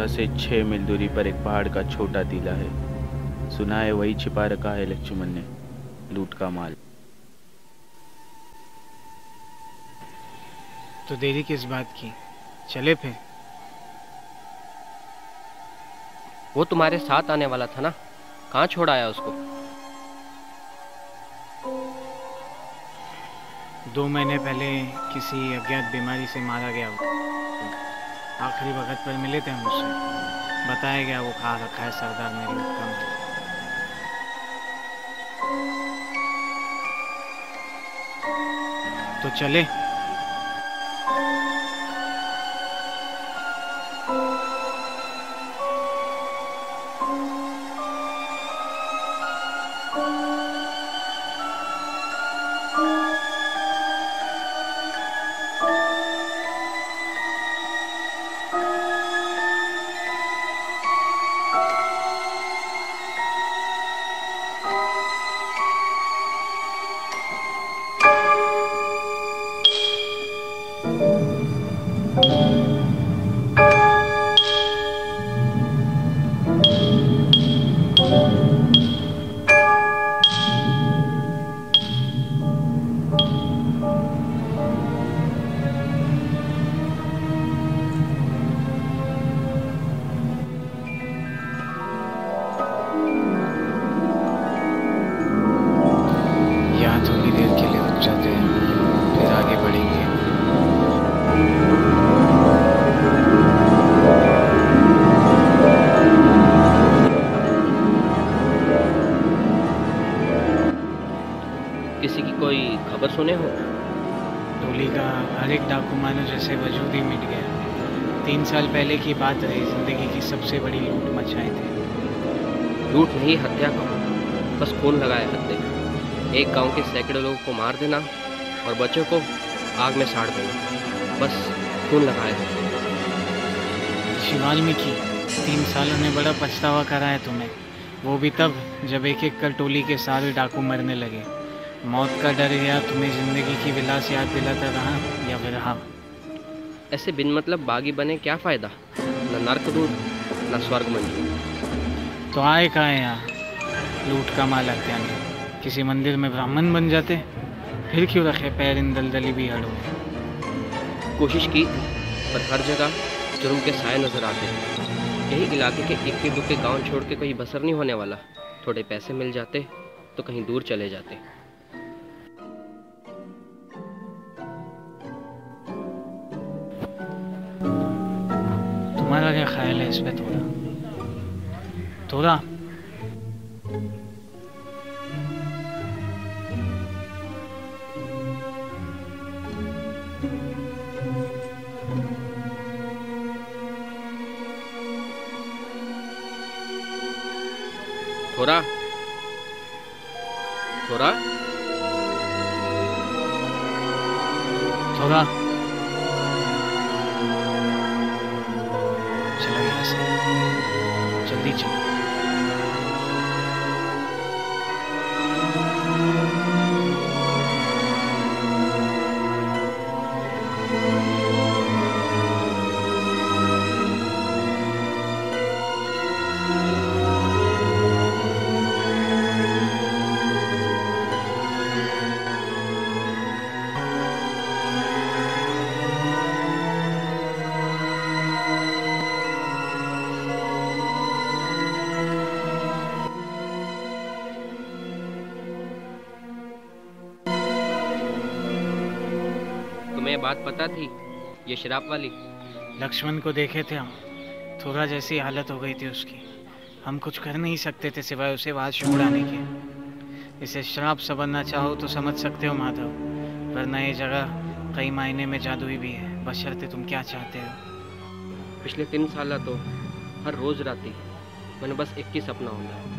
यहाँ से 6 मील दूरी पर एक पहाड़ का छोटा टीला है। सुना है वही छिपा रखा है लक्ष्मण ने लूट का माल। तो देरी किस बात की, चले फिर। वो तुम्हारे साथ आने वाला था ना, कहाँ छोड़ आया उसको? 2 महीने पहले किसी अज्ञात बीमारी से मारा गया वो। आखिरी वक्त पर मिले थे हम उससे, बताया गया वो खा रखा है सरदार ने लूट का माल। तो चले। सुने हो? टोली का हर एक डाकू मानो जैसे वजूद ही मिट गया। 3 साल पहले की बात रही, जिंदगी की सबसे बड़ी लूट मचाए थे। लूट नहीं, हत्या का, बस खून लगाया हत्या का। एक गांव के सैकड़ों लोगों को मार देना और बच्चों को आग में साड़ देना, बस खून लगाया है। वाल्मीकि 3 सालों ने बड़ा पछतावा करा है तुम्हें, वो भी तब जब एक एक कर टोली के सारे डाकू मरने लगे। मौत का डर गया तुम्हें, जिंदगी की विलास याद दिलाता रहा या फिर रहा। ऐसे बिन मतलब बागी बने क्या फायदा, न नर्क दूर न स्वर्ग मंजूर। तो आए कहाँ यहाँ लूट का माल हत्याने, किसी मंदिर में ब्राह्मण बन जाते, फिर क्यों रखे पैर इन दलदली भी हड़ों में। कोशिश की पर हर जगह जुर्म के साए नजर आते हैं। यही इलाके के इक्के दुक्के गांव छोड़ के कहीं बसर नहीं होने वाला। थोड़े पैसे मिल जाते तो कहीं दूर चले जाते। तुम्हारा क्या ख्याल है इस पे? थोड़ा थोड़ा थोड़ा थोड़ा चलो यहाँ से, जल्दी चलो। बात पता थी ये शराब वाली? लक्ष्मण को देखे थे हम, थोड़ा जैसी हालत हो गई थी उसकी। हम कुछ कर नहीं सकते थे सिवाय उसे वहां से उड़ाने के। इसे शराब समझना चाहो तो समझ सकते हो माधव, वरना ये जगह कई मायने में जादुई भी है, बशर्ते तुम क्या चाहते हो। पिछले 3 साल तो हर रोज राती मैंने बस एक ही सपना होता है।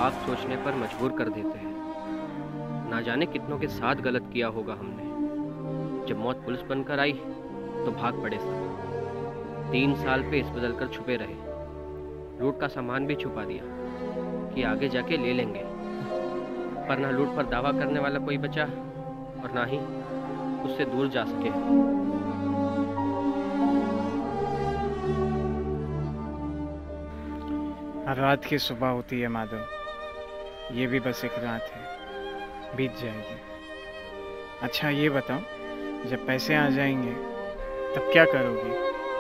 पाप सोचने पर मजबूर कर देते हैं। ना जाने कितनों के साथ गलत किया होगा हमने। जब मौत पुलिस बनकर आई तो भाग पड़े सब। 3 साल पे इस बदल कर छुपे रहे। लूट का सामान भी छुपा दिया कि आगे जाके ले लेंगे, पर ना लूट पर दावा करने वाला कोई बचा और ना ही उससे दूर जा सके। हर रात की सुबह होती है माधव, ये भी बस एक रात है, बीत जाएगी। अच्छा ये बताओ, जब पैसे आ जाएंगे तब क्या करोगे?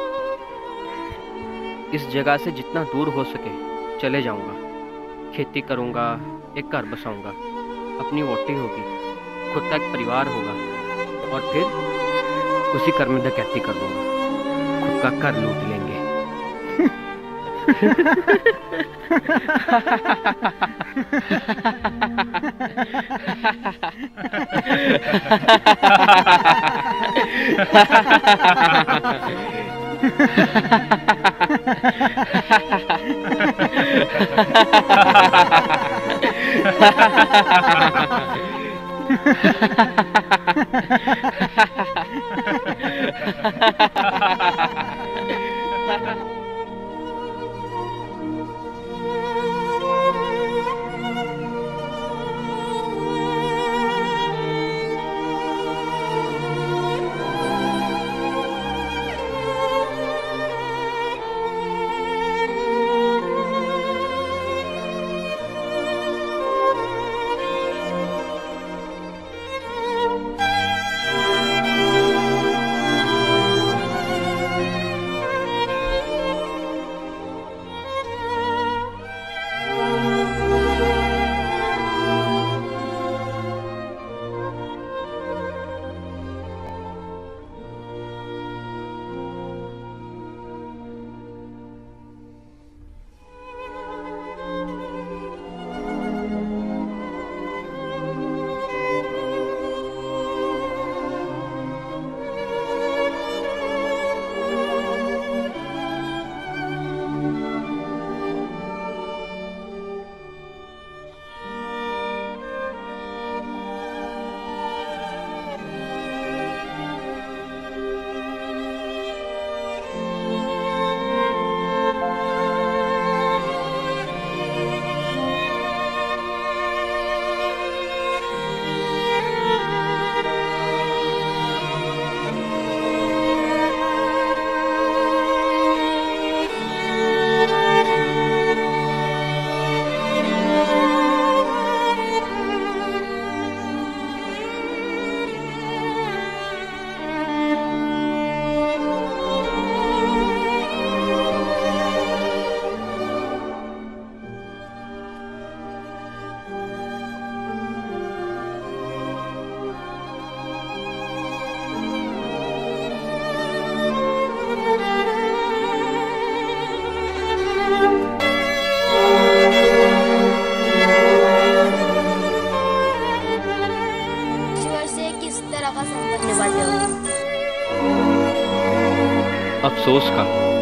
इस जगह से जितना दूर हो सके चले जाऊंगा। खेती करूंगा, एक घर बसाऊंगा, अपनी वोटी होगी, खुद का एक परिवार होगा और फिर उसी घर में डकैती कर दूंगा, खुद का घर लूट लेंगे। अफसोस का